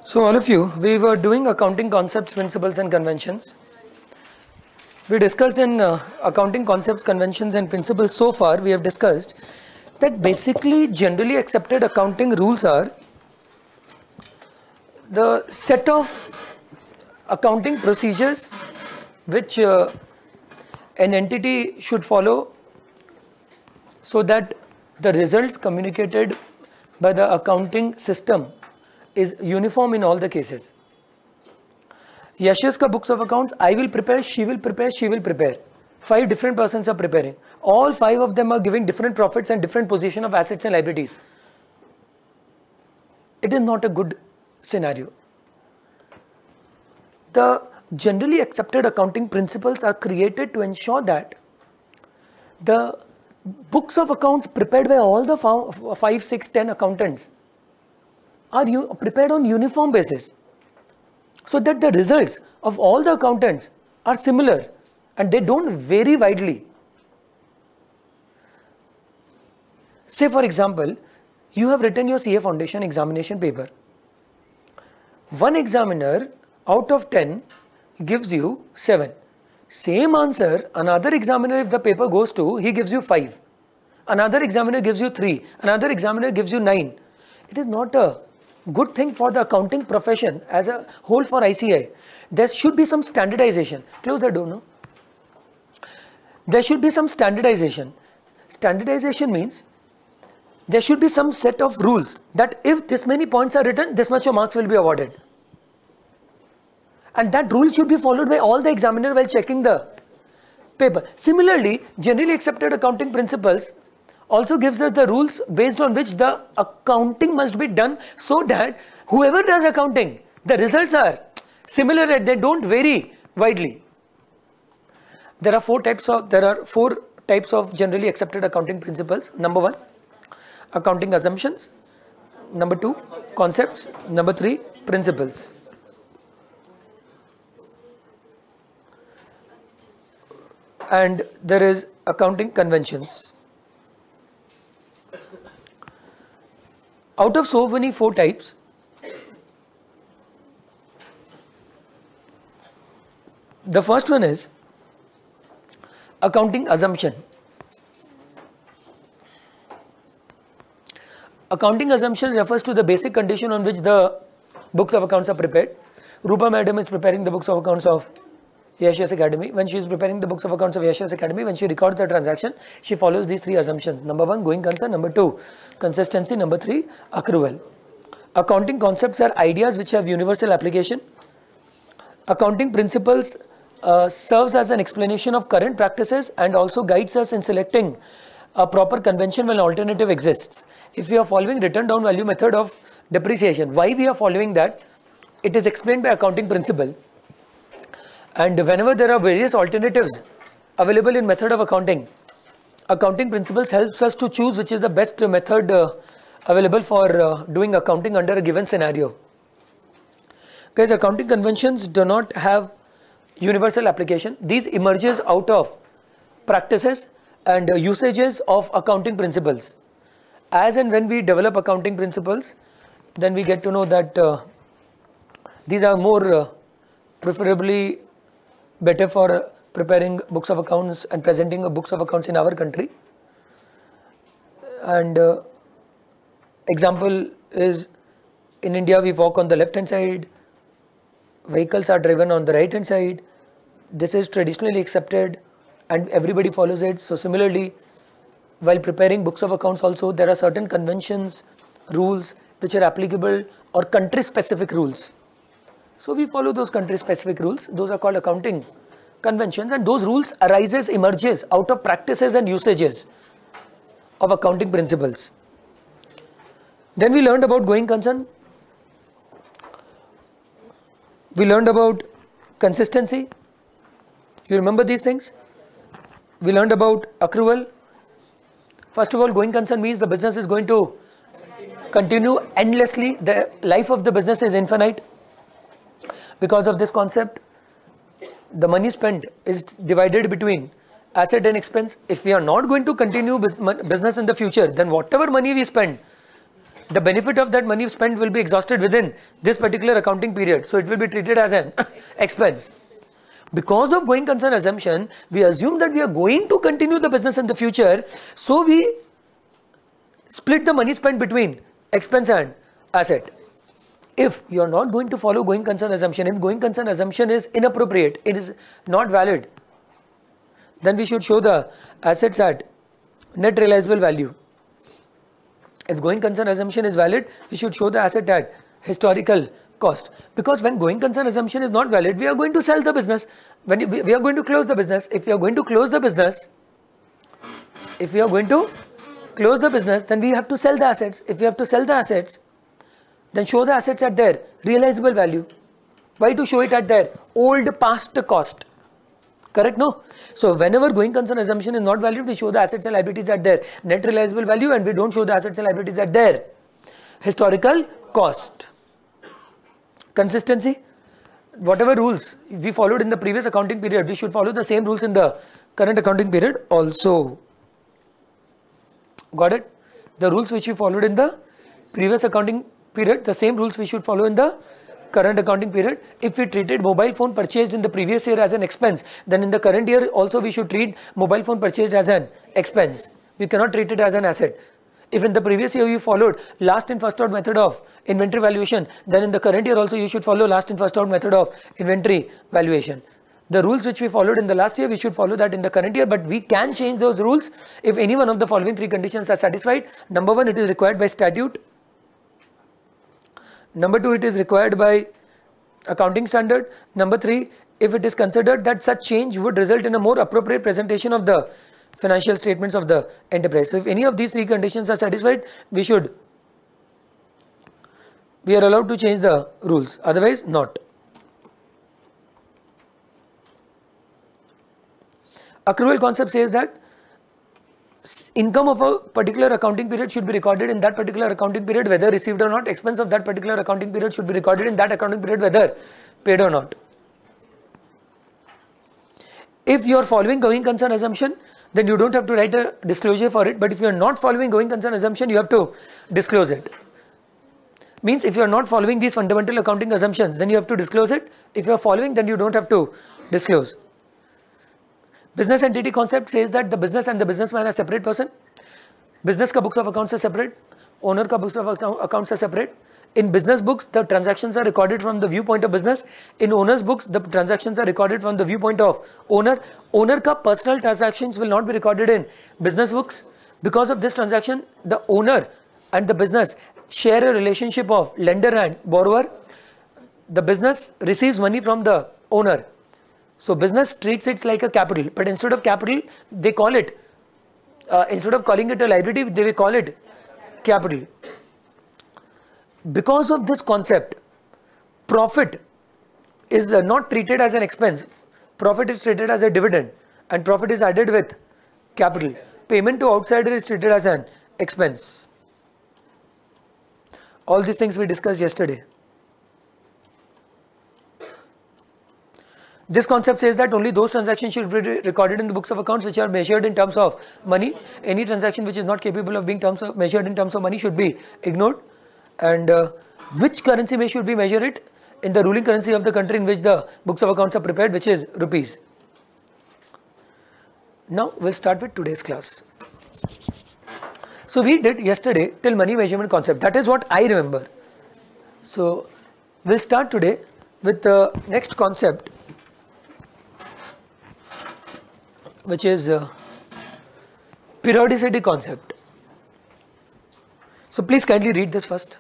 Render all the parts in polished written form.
So all of you, we were doing accounting concepts, principles and conventions. We discussed in accounting concepts, conventions and principles. So far we have discussed that basically generally accepted accounting rules are the set of accounting procedures which an entity should follow so that the results communicated by the accounting system is uniform in all the cases. Yash's books of accounts, I will prepare, she will prepare, she will prepare. 5 different persons are preparing. All 5 of them are giving different profits and different position of assets and liabilities. It is not a good scenario. The generally accepted accounting principles are created to ensure that the books of accounts prepared by all the 5, 6, 10 accountants are prepared on uniform basis, so that the results of all the accountants are similar and they don't vary widely. Say for example, you have written your CA Foundation examination paper. One examiner out of 10 gives you 7. Same answer, another examiner, if the paper goes to, he gives you 5. Another examiner gives you 3. Another examiner gives you 9. It is not a good thing for the accounting profession as a whole for ICAI. There should be some standardization. Close the door, no? There should be some standardization. Standardization means there should be some set of rules that if this many points are written, this much of marks will be awarded. And that rule should be followed by all the examiners while checking the paper. Similarly, generally accepted accounting principles also gives us the rules based on which the accounting must be done, so that whoever does accounting, the results are similar and they don't vary widely. There are 4 types of generally accepted accounting principles. Number 1, accounting assumptions. Number 2, concepts. Number 3, principles. And there is accounting conventions. Out of so many 4 types, the first one is accounting assumption. Accounting assumption refers to the basic condition on which the books of accounts are prepared. Rupa Madam is preparing the books of accounts of Yash's Academy. When she is preparing the books of accounts of Yash's Academy, when she records the transaction, she follows these 3 assumptions. Number 1, going concern. Number 2, consistency. Number 3, accrual. Accounting concepts are ideas which have universal application. Accounting principles serves as an explanation of current practices and also guides us in selecting a proper convention when alternative exists. If we are following written down value method of depreciation, why we are following that? It is explained by accounting principle. And whenever there are various alternatives available in method of accounting, accounting principles helps us to choose which is the best method available for doing accounting under a given scenario. Guys, accounting conventions do not have universal application. These emerges out of practices and usages of accounting principles. As and when we develop accounting principles, then we get to know that these are more preferably better for preparing books of accounts and presenting books of accounts in our country. And example is, in India we walk on the left hand side, vehicles are driven on the right hand side. This is traditionally accepted and everybody follows it. So similarly, while preparing books of accounts also, there are certain conventions, rules which are applicable, or country specific rules. So we follow those country specific rules. Those are called accounting conventions, and those rules emerges out of practices and usages of accounting principles. Then we learned about going concern. We learned about consistency. You remember these things? We learned about accrual. First of all, going concern means the business is going to continue endlessly. The life of the business is infinite. Because of this concept, the money spent is divided between asset and expense. If we are not going to continue business in the future, then whatever money we spend, the benefit of that money spent will be exhausted within this particular accounting period. So it will be treated as an expense. Because of going concern assumption, we assume that we are going to continue the business in the future. So we split the money spent between expense and asset. If you are not going to follow going concern assumption, if going concern assumption is inappropriate, it is not valid, then we should show the assets at net realizable value. If going concern assumption is valid, we should show the asset at historical cost. Because when going concern assumption is not valid, we are going to sell the business. When we are going to close the business, if we are going to close the business, then we have to sell the assets. If we have to sell the assets, then show the assets at their realizable value. Why to show it at their old past cost? Correct, no? So whenever going concern assumption is not valid, we show the assets and liabilities at their net realizable value, and we don't show the assets and liabilities at their historical cost. Consistency. Whatever rules we followed in the previous accounting period, we should follow the same rules in the current accounting period also. Got it? The rules which we followed in the previous accounting period, the same rules we should follow in the current accounting period. If we treated mobile phone purchased in the previous year as an expense, then in the current year also we should treat mobile phone purchased as an expense. We cannot treat it as an asset. If in the previous year we followed last in first out method of inventory valuation, then in the current year also you should follow last in first out method of inventory valuation. The rules which we followed in the last year, we should follow that in the current year, but we can change those rules if any one of the following three conditions are satisfied. Number one, it is required by statute. Number two, it is required by accounting standard. Number three, if it is considered that such change would result in a more appropriate presentation of the financial statements of the enterprise. So if any of these three conditions are satisfied, we are allowed to change the rules, otherwise not. Accrual concept says that income of a particular accounting period should be recorded in that particular accounting period whether received or not. Expense of that particular accounting period should be recorded in that accounting period whether paid or not. If you are following going concern assumption, then you don't have to write a disclosure for it, but if you are not following going concern assumption, you have to disclose it. Means if you are not following these fundamental accounting assumptions, then you have to disclose it. If you are following, then you don't have to disclose. Business entity concept says that the business and the businessman are separate person. Business ka books of accounts are separate. Owner ka books of accounts are separate. In business books, the transactions are recorded from the viewpoint of business. In owner's books, the transactions are recorded from the viewpoint of owner. Owner ka personal transactions will not be recorded in business books. Because of this transaction, the owner and the business share a relationship of lender and borrower. The business receives money from the owner. So business treats it like a capital, but instead of capital, they call it, instead of calling it a liability, they will call it capital. Because of this concept, profit is not treated as an expense. Profit is treated as a dividend, and profit is added with capital. Payment to outsider is treated as an expense. All these things we discussed yesterday. This concept says that only those transactions should be recorded in the books of accounts which are measured in terms of money. Any transaction which is not capable of being measured in terms of money should be ignored. And which currency should we measure it? In the ruling currency of the country in which the books of accounts are prepared, which is rupees. Now we'll start with today's class. So we did yesterday till money measurement concept. That is what I remember. So we'll start today with the next concept, which is periodicity concept. So please kindly read this first.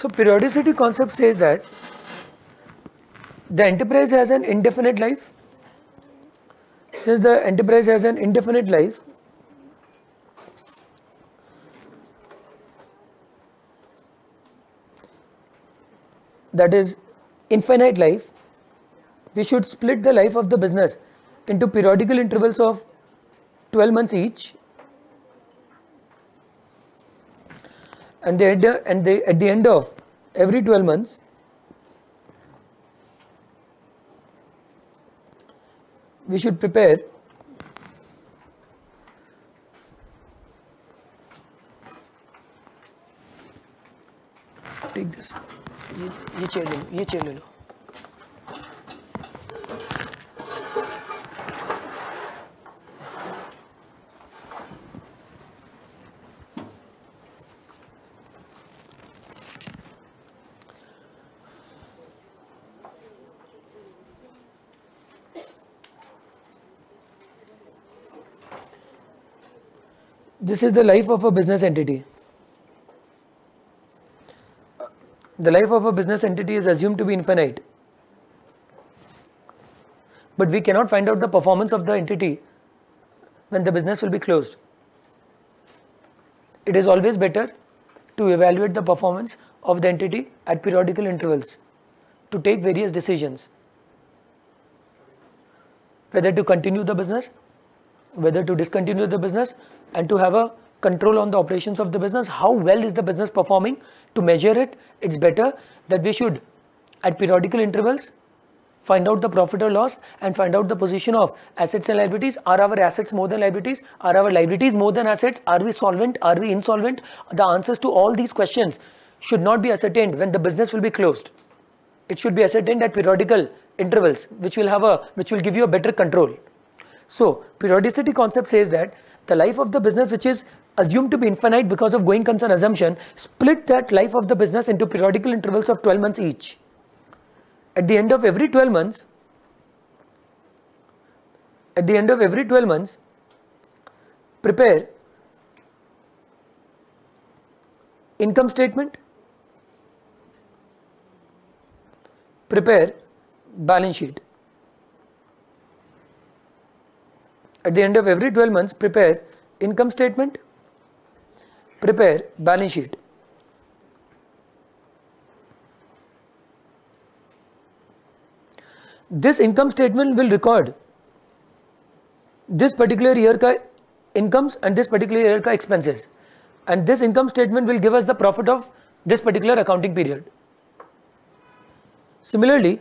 So periodicity concept says that the enterprise has an indefinite life. Since the enterprise has an indefinite life, that is infinite life, we should split the life of the business into periodical intervals of 12 months each, and at the end of every 12 months we should prepare take this ये chair ले लो This is the life of a business entity. The life of a business entity is assumed to be infinite. But we cannot find out the performance of the entity when the business will be closed. It is always better to evaluate the performance of the entity at periodical intervals to take various decisions. Whether to continue the business, whether to discontinue the business, and to have a control on the operations of the business. How well is the business performing? To measure it, it's better that we should at periodical intervals find out the profit or loss and find out the position of assets and liabilities. Are our assets more than liabilities? Are our liabilities more than assets? Are we solvent? Are we insolvent? The answers to all these questions should not be ascertained when the business will be closed. It should be ascertained at periodical intervals, which will give you a better control. So periodicity concept says that the life of the business, which is assumed to be infinite because of going concern assumption, split that life of the business into periodical intervals of 12 months each. At the end of every 12 months, prepare income statement, prepare balance sheet. At the end of every 12 months, prepare income statement, prepare balance sheet. This income statement will record this particular year ka incomes and this particular year ka expenses, and this income statement will give us the profit of this particular accounting period. Similarly,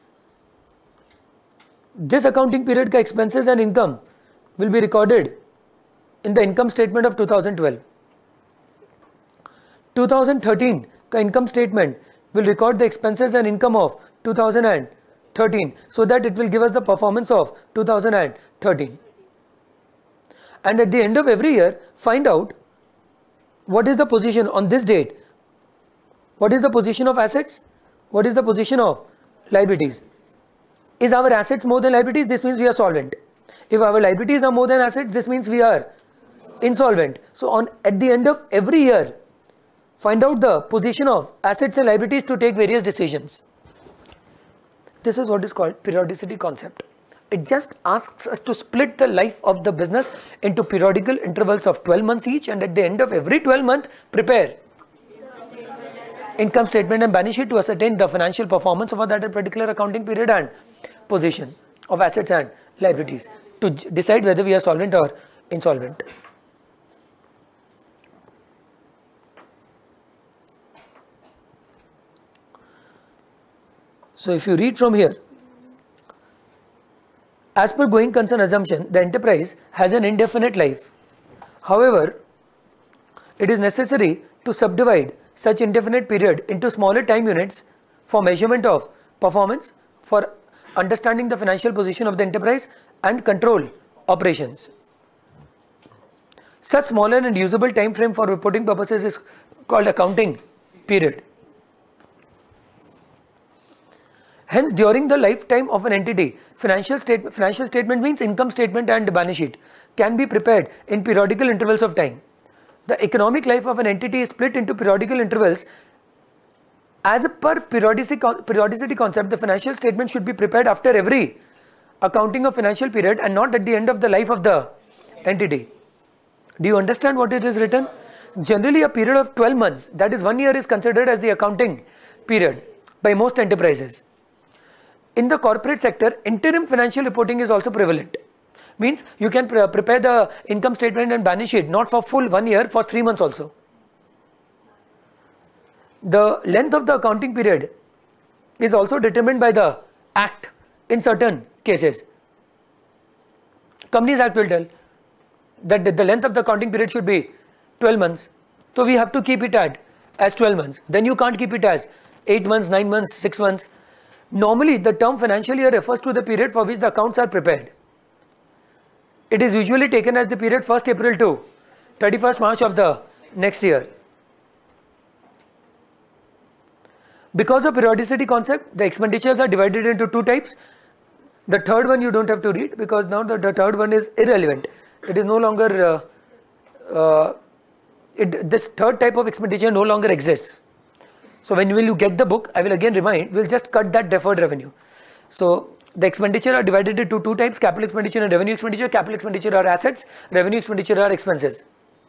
this accounting period ka expenses and income will be recorded in the income statement of 2012. 2013 ka income statement will record the expenses and income of 2013, so that it will give us the performance of 2013. And at the end of every year, find out what is the position on this date. What is the position of assets? What is the position of liabilities? Is our assets more than liabilities? This means we are solvent. If our liabilities are more than assets, this means we are insolvent. So at the end of every year, find out the position of assets and liabilities to take various decisions. This is what is called periodicity concept. It just asks us to split the life of the business into periodical intervals of 12 months each, and at the end of every 12 months, prepare income statement and balance sheet to ascertain the financial performance of that particular accounting period and position of assets and liabilities to decide whether we are solvent or insolvent. So if you read from here, as per going concern assumption, the enterprise has an indefinite life. However, it is necessary to subdivide such indefinite period into smaller time units for measurement of performance, for understanding the financial position of the enterprise and control operations. Such smaller and usable time frame for reporting purposes is called accounting period. Hence, during the lifetime of an entity, financial statement means income statement and balance sheet can be prepared in periodical intervals of time. The economic life of an entity is split into periodical intervals As a per periodicity concept, the financial statement should be prepared after every accounting of financial period and not at the end of the life of the entity. Do you understand what it is written? Generally, a period of 12 months, that is 1 year, is considered as the accounting period by most enterprises. In the corporate sector, interim financial reporting is also prevalent. Means you can prepare the income statement and balance sheet not for full 1 year, for 3 months also. The length of the accounting period is also determined by the Act in certain cases. Companies Act will tell that the length of the accounting period should be 12 months. So we have to keep it as 12 months. Then you can't keep it as 8 months, 9 months, 6 months. Normally, the term financial year refers to the period for which the accounts are prepared. It is usually taken as the period 1st April to 31st March of the next year. Because of periodicity concept, the expenditures are divided into 2 types. The third one you don't have to read, because now the third one is irrelevant. It is no longer, this third type of expenditure no longer exists. So when will you get the book, I will again remind, we'll just cut that deferred revenue. So the expenditure are divided into 2 types, capital expenditure and revenue expenditure. Capital expenditure are assets, revenue expenditure are expenses.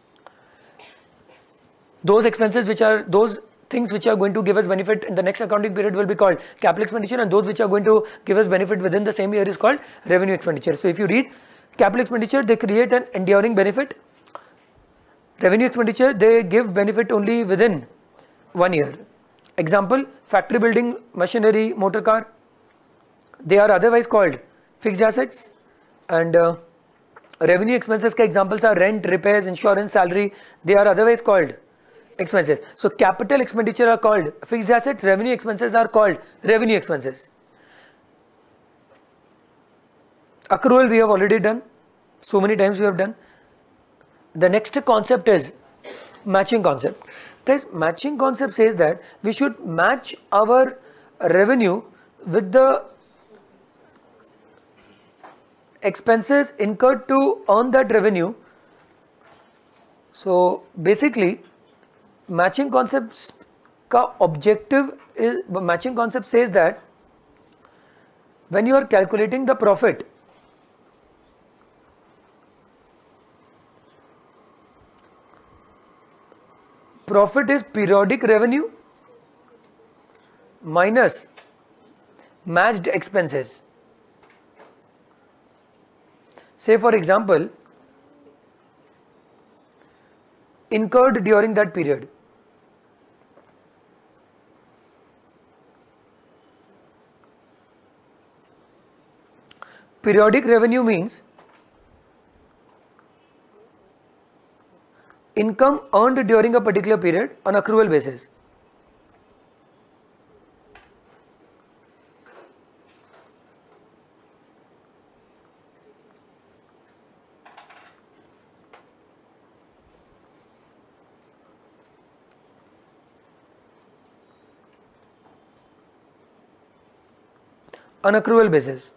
Those expenses which are, those things which are going to give us benefit in the next accounting period will be called capital expenditure, and those which are going to give us benefit within the same year is called revenue expenditure. So if you read capital expenditure, they create an enduring benefit. Revenue expenditure, they give benefit only within 1 year. Example, factory building, machinery, motor car, they are otherwise called fixed assets. And revenue expenses ke examples are rent, repairs, insurance, salary, they are otherwise called expenses. So capital expenditure are called fixed assets, revenue expenses are called revenue expenses. Accrual we have already done, so many times we have done. The next concept is matching concept. Guys, matching concept says that we should match our revenue with the expenses incurred to earn that revenue. So basically, matching concepts ka objective is, matching concept says that when you are calculating the profit, profit is periodic revenue minus matched expenses. Say for example, incurred during that period. Periodic revenue means income earned during a particular period on accrual basis. On accrual basis.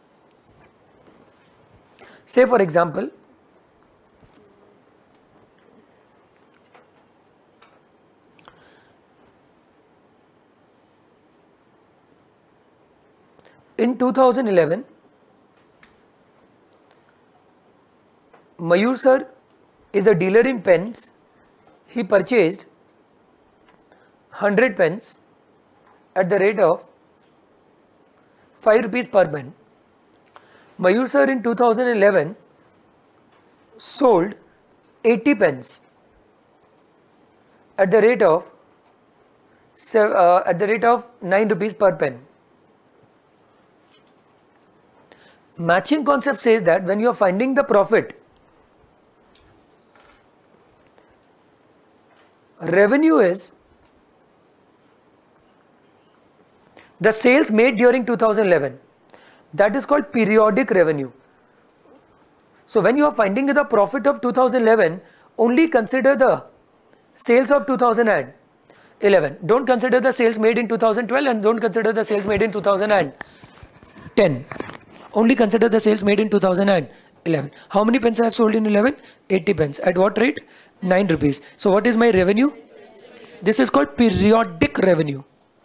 Say for example, in 2011, Mayur sir is a dealer in pens. He purchased 100 pens at the rate of 5 rupees per pen. Mayur sir in 2011 sold 80 pens at the rate of 9 rupees per pen. Matching concept says that when you are finding the profit, revenue is the sales made during 2011. That is called periodic revenue. So when you are finding the profit of 2011, only consider the sales of 2011. Don't consider the sales made in 2012 and don't consider the sales made in 2010. Only consider the sales made in 2011. How many pens I have sold in 11? 80 pens. At what rate? 9 rupees. So what is my revenue? This is called periodic revenue.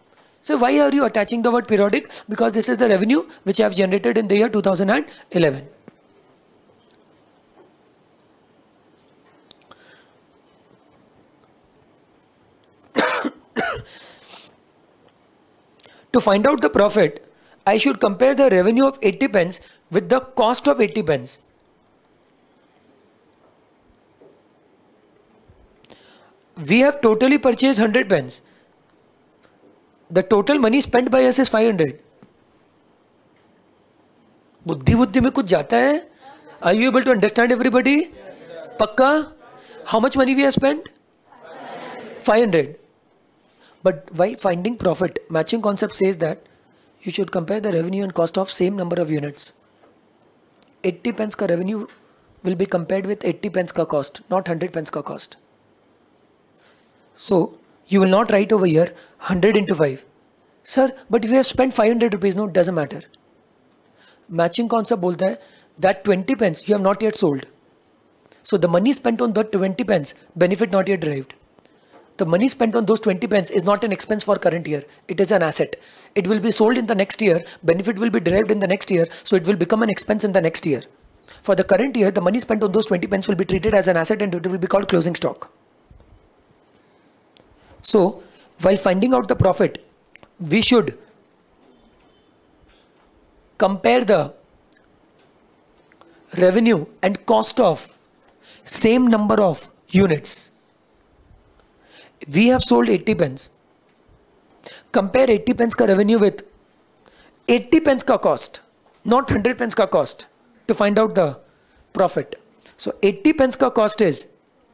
So why are you attaching the word periodic? Because this is the revenue which I have generated in the year 2011. To find out the profit, I should compare the revenue of 80 pence with the cost of 80 pence. We have totally purchased 100 pence. The total money spent by us is 500. बुद्धि में कुछ जाता है? Are you able to understand everybody? पक्का? How much money we have spent? 500. But while finding profit, matching concept says that you should compare the revenue and cost of same number of units. 80 pence का revenue will be compared with 80 pence का cost, not 100 pence का cost. So you will not write over here 100 into 5. Sir, but if you have spent 500 rupees, no, it doesn't matter. Matching concept बोलता है that 20 pence you have not yet sold. So the money spent on that 20 pence, benefit not yet derived. The money spent on those 20 pence is not an expense for current year. It is an asset. It will be sold in the next year. Benefit will be derived in the next year. So it will become an expense in the next year. For the current year, the money spent on those 20 pence will be treated as an asset and it will be called closing stock. So while finding out the profit, we should compare the revenue and cost of same number of units. We have sold 80 pence. Compare 80 pence का revenue with 80 pence का cost, not 100 pence का cost, to find out the profit. So 80 pence का cost is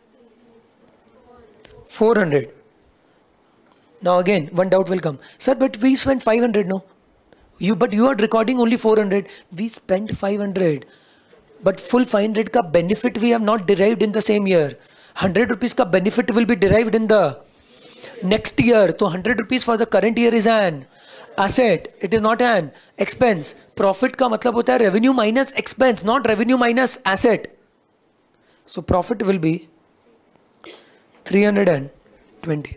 400. Now again, one doubt will come. Sir, but we spent 500, no? But you are recording only 400. We spent 500. But full 500 का benefit we have not derived in the same year. 100 rupees का benefit will be derived in the next year. So 100 rupees for the current year is an asset. It is not an expense. Profit का मतलब होता है revenue minus expense, not revenue minus asset. So profit will be 320.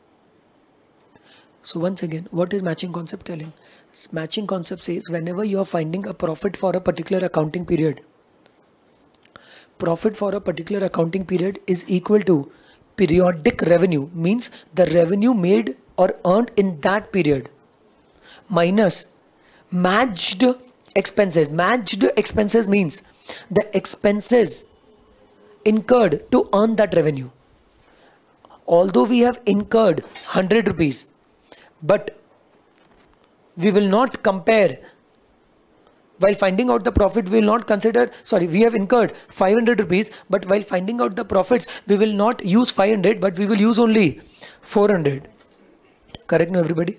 So once again, what is matching concept telling? Matching concept says whenever you are finding a profit for a particular accounting period, profit for a particular accounting period is equal to periodic revenue, means the revenue made or earned in that period, minus matched expenses. Matched expenses means the expenses incurred to earn that revenue. Although we have incurred 100 rupees, but we will not compare. While finding out the profit, we will not consider, we have incurred 500 rupees, but while finding out the profits, we will not use 500, but we will use only 400. Correct now, everybody?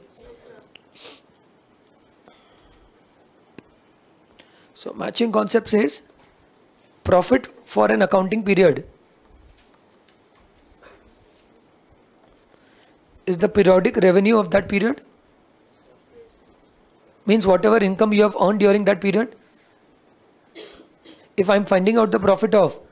So matching concept says profit for an accounting period is the periodic revenue of that period. Means whatever income you have earned during that period. If I am finding out the profit of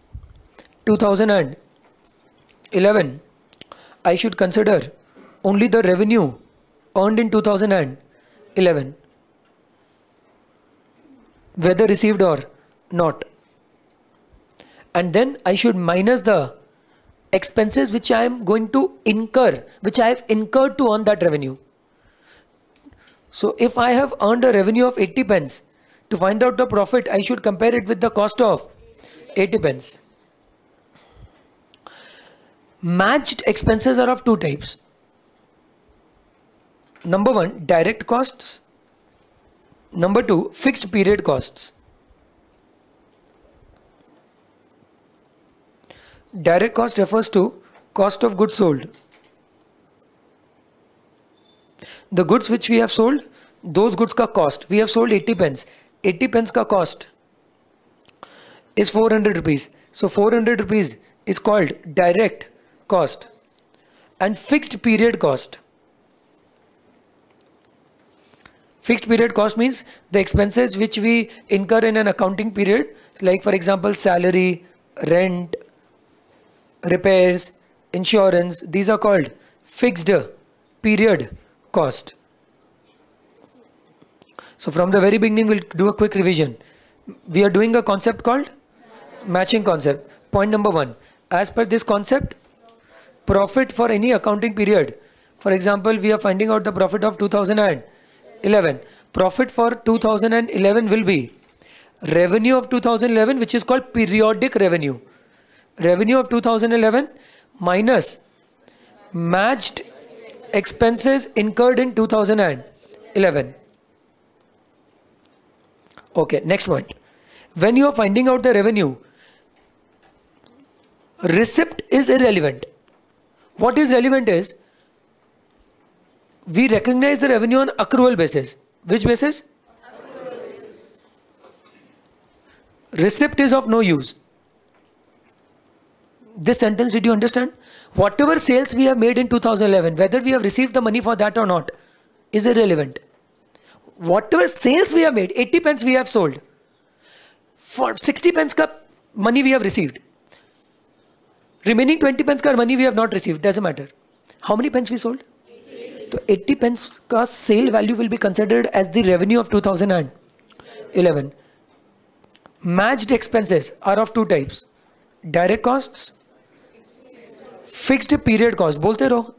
2011, I should consider only the revenue earned in 2011, whether received or not. And then I should minus the expenses which I am going to incur, which I have incurred to earn that revenue. So if I have earned a revenue of 80 pence, to find out the profit, I should compare it with the cost of 80 pence. Matched expenses are of two types. Number one, direct costs. Number two, fixed period costs. Direct cost refers to cost of goods sold. The goods which we have sold, those goods ka cost. We have sold 80 pence. 80 pence ka cost is 400 rupees. So 400 rupees is called direct cost. And fixed period cost. Fixed period cost means the expenses which we incur in an accounting period, like for example salary, rent, repairs, insurance. These are called fixed period cost. So from the very beginning, we'll do a quick revision. We are doing a concept called matching concept. Point number 1. As per this concept, profit for any accounting period. For example, we are finding out the profit of 2011. Profit for 2011 will be revenue of 2011, which is called periodic revenue. Revenue of 2011 minus matched expenses incurred in 2011. Okay, next point. When you are finding out the revenue, receipt is irrelevant. What is relevant is we recognize the revenue on accrual basis. Which basis? Accrual basis. Receipt is of no use. This sentence, did you understand? Whatever sales we have made in 2011, whether we have received the money for that or not, is irrelevant. Whatever sales we have made, 80 pence we have sold. For 60 pence ka money we have received. Remaining 20 pence ka money we have not received. Doesn't matter. How many pence we sold? 80. So 80 pence ka sale value will be considered as the revenue of 2011. Matched expenses are of two types. Direct costs, fixed period cost. बोलते रहो.